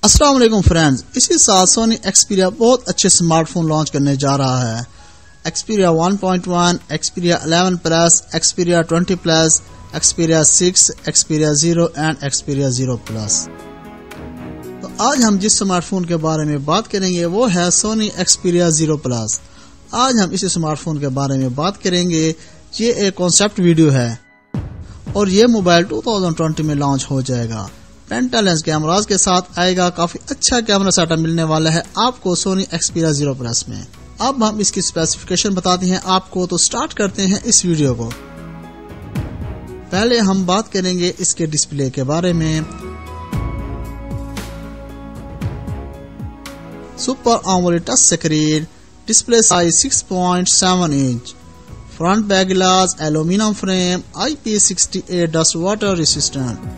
अस्सलाम वालेकुम फ्रेंड्स, इसी साल सोनी एक्सपीरिया बहुत अच्छे स्मार्टफोन लॉन्च करने जा रहा है। Xperia 1.1, Xperia 11 plus, Xperia 20 plus, Xperia 6, Xperia 0 and Xperia 0 plus. तो आज हम जिस स्मार्टफोन के बारे में बात करेंगे वो है सोनी एक्सपीरिया 0 प्लस। आज हम इसी स्मार्टफोन के बारे में बात करेंगे। ये एक कॉन्सेप्ट वीडियो है और ये मोबाइल 2020 में लॉन्च हो जाएगा। पेंटालेंस कैमराज के साथ आएगा। काफी अच्छा कैमरा सेटअप मिलने वाला है आपको सोनी एक्सपीरिया 0 प्लस में। अब हम इसकी स्पेसिफिकेशन बताते हैं आपको, तो स्टार्ट करते हैं इस वीडियो को। पहले हम बात करेंगे इसके डिस्प्ले के बारे में। Super AMOLED touch screen, display size 6.7 inch, front back glass, aluminium frame, IP68 dust water resistant,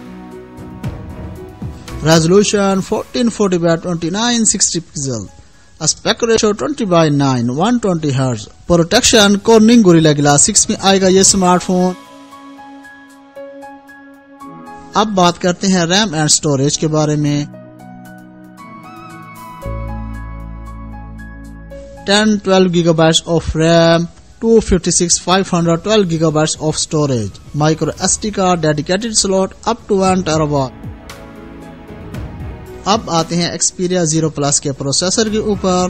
resolution 1440x2960 pixel, aspect ratio 20:9, 120 hertz, protection Corning Gorilla glass 6 में आएगा ये स्मार्टफोन। अब बात करते हैं रैम एंड स्टोरेज के बारे में। 10-12 GB of RAM, 256 512 GB of storage, micro SD card, dedicated slot up to 1 TB। अब आते हैं एक्सपीरिया 0 प्लस के प्रोसेसर के ऊपर।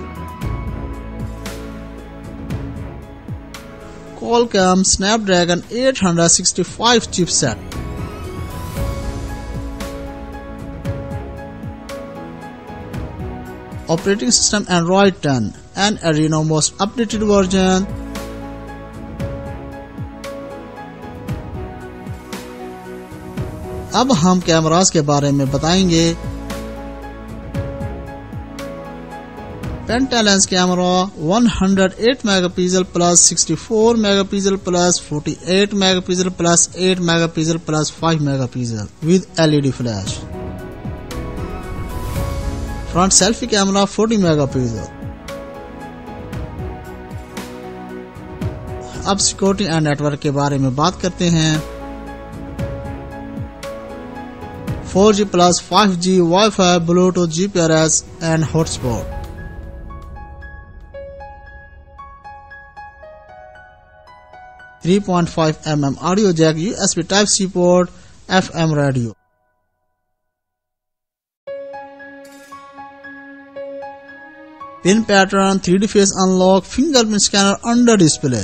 Qualcomm Snapdragon 865 chipset, operating system Android 10 and Adreno most updated version। अब हम कैमरास के बारे में बताएंगे। Penta lens camera 108 megapixel plus 64 megapixel plus 48 megapixel plus 8 megapixel plus 5 megapixel with LED flash. Front selfie camera 40 megapixel. अब security and network के बारे में बात करते हैं। 4G plus 5G WiFi, bluetooth, GPRS and hotspot. 3.5 mm audio jack, USB Type-C port, FM radio. Pin pattern, 3D face unlock, fingerprint scanner under display.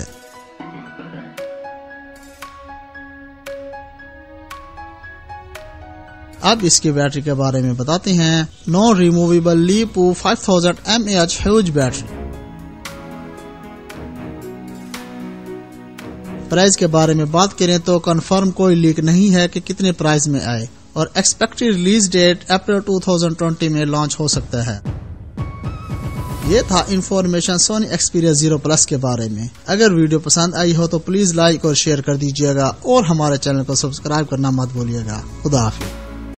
अब इसकी battery के बारे में बताते हैं। Non removable LiPo 5000 mAh huge battery. Price के बारे में बात करें तो कंफर्म कोई लीक नहीं है कि कितने प्राइस में आए और एक्सपेक्टेड रिलीज डेट अप्रैल 2020 में लॉन्च हो सकता है। ये था इंफॉर्मेशन सोनी एक्सपीरिया 0 प्लस के बारे में। अगर वीडियो पसंद आई हो तो प्लीज लाइक और शेयर कर दीजिएगा और हमारे चैनल को सब्सक्राइब करना मत भूलिएगा। खुदा हाफिज़।